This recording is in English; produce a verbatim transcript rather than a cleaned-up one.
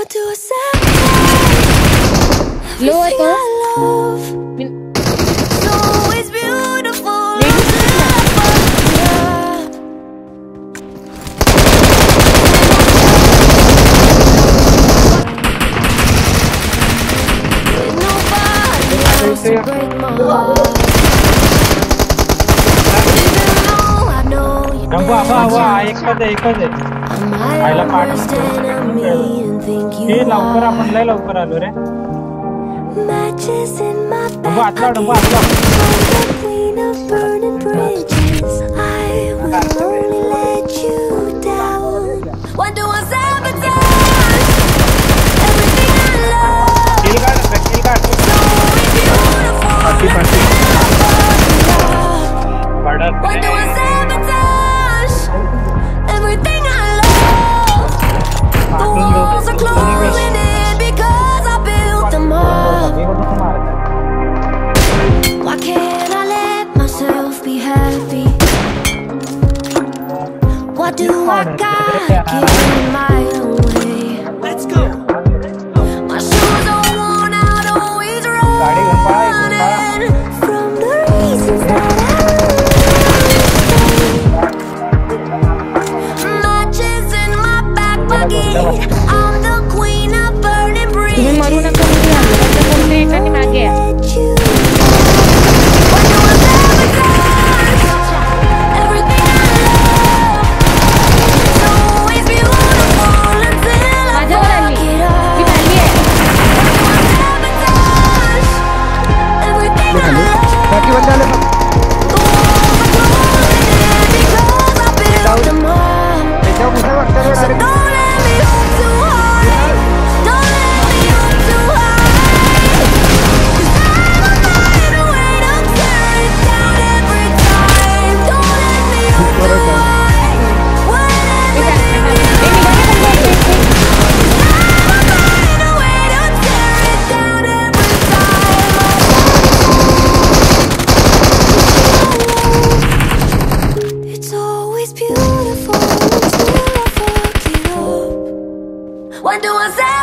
do a sabotage. Low I love. It's always beautiful. With nobody else to break my heart. Even though I know you never change. I'm my worst enemy and think you are. Matches in my back pocket. I'm the queen of burning bridges. I will only let you down. Why do I sabotage everything I love? It's so beautiful. Why do I sabotage everything I love? The walls are closing in because I built them up. Why can't I let myself be happy? What do I got getting my own way? Let's go. My shoes are worn out, always running from the reasons that I lose. Matches in my back pocket. I'm the queen of burning bridges. When do I say